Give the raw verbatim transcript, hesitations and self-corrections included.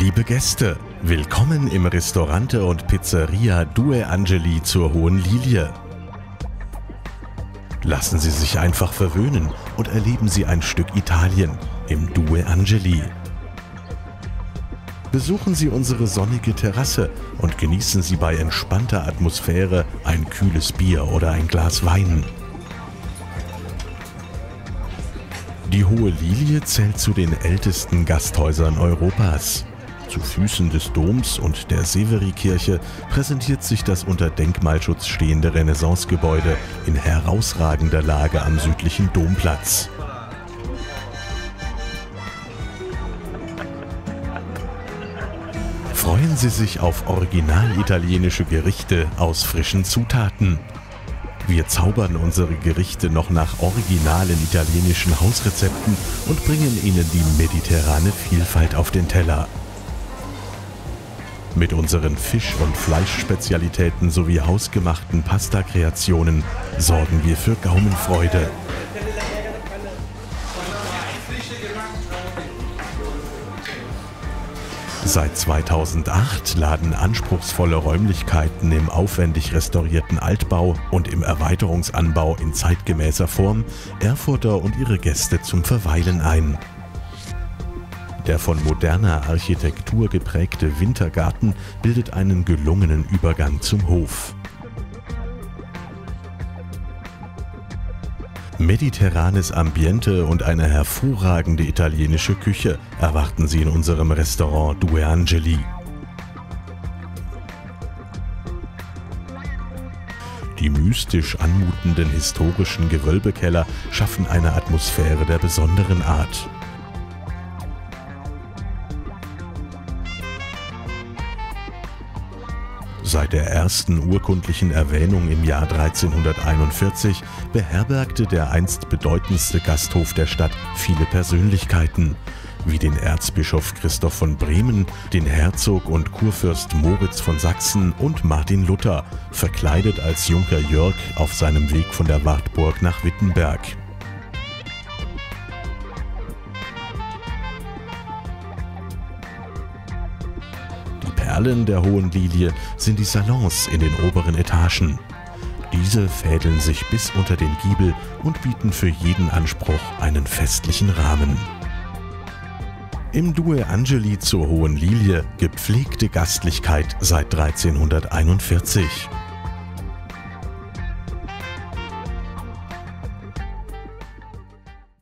Liebe Gäste, willkommen im Ristorante und Pizzeria Due Angeli zur Hohen Lilie. Lassen Sie sich einfach verwöhnen und erleben Sie ein Stück Italien im Due Angeli. Besuchen Sie unsere sonnige Terrasse und genießen Sie bei entspannter Atmosphäre ein kühles Bier oder ein Glas Wein. Die Hohe Lilie zählt zu den ältesten Gasthäusern Europas. Zu Füßen des Doms und der Severi-Kirche präsentiert sich das unter Denkmalschutz stehende Renaissancegebäude in herausragender Lage am südlichen Domplatz. Freuen Sie sich auf original italienische Gerichte aus frischen Zutaten. Wir zaubern unsere Gerichte noch nach originalen italienischen Hausrezepten und bringen Ihnen die mediterrane Vielfalt auf den Teller. Mit unseren Fisch- und Fleischspezialitäten sowie hausgemachten Pasta-Kreationen sorgen wir für Gaumenfreude. Seit zweitausendacht laden anspruchsvolle Räumlichkeiten im aufwendig restaurierten Altbau und im Erweiterungsanbau in zeitgemäßer Form Erfurter und ihre Gäste zum Verweilen ein. Der von moderner Architektur geprägte Wintergarten bildet einen gelungenen Übergang zum Hof. Mediterranes Ambiente und eine hervorragende italienische Küche erwarten Sie in unserem Restaurant Due Angeli. Die mystisch anmutenden historischen Gewölbekeller schaffen eine Atmosphäre der besonderen Art. Seit der ersten urkundlichen Erwähnung im Jahr dreizehnhunderteinundvierzig beherbergte der einst bedeutendste Gasthof der Stadt viele Persönlichkeiten, wie den Erzbischof Christoph von Bremen, den Herzog und Kurfürst Moritz von Sachsen und Martin Luther, verkleidet als Junker Jörg auf seinem Weg von der Wartburg nach Wittenberg. Perlen der Hohen Lilie sind die Salons in den oberen Etagen. Diese fädeln sich bis unter den Giebel und bieten für jeden Anspruch einen festlichen Rahmen. Im Due Angeli zur Hohen Lilie gepflegte Gastlichkeit seit dreizehnhunderteinundvierzig.